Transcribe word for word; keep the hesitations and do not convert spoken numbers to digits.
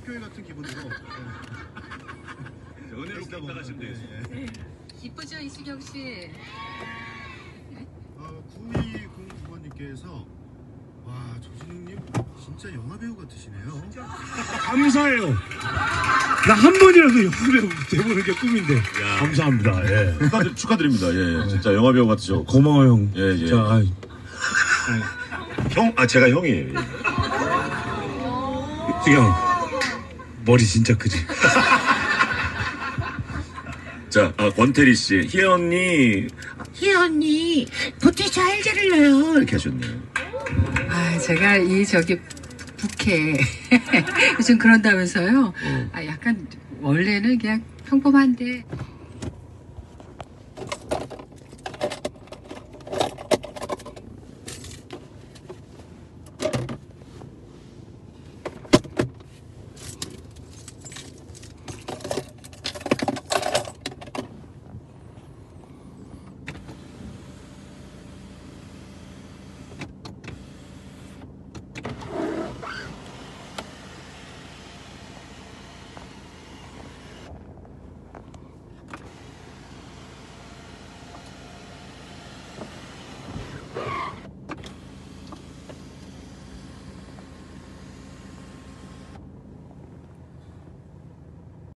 학교에 같은 기분으로 은혜롭게 따라가시면 되겠습니다. 이쁘죠 이수경 씨? 어, 구이공구 번님께서 와 조진웅님 진짜 영화배우 같으시네요. 감사해요. 나 한 번이라도 영화배우 돼보는 게 꿈인데. 야. 감사합니다. 예. 축하드, 축하드립니다. 예, 예. 진짜 영화배우 같으셔. 고마워 형. 예, 예. 진짜, 아이. 형, 아 제가 형이에요. 수경 머리 진짜 크지? 자, 아, 권태리 씨, 희애 언니, 희애 언니, 보태 잘 자를래요. 이렇게 하셨네요. 아 제가 이 저기 부캐 요즘 그런다면서요? 어. 아 약간 원래는 그냥 평범한데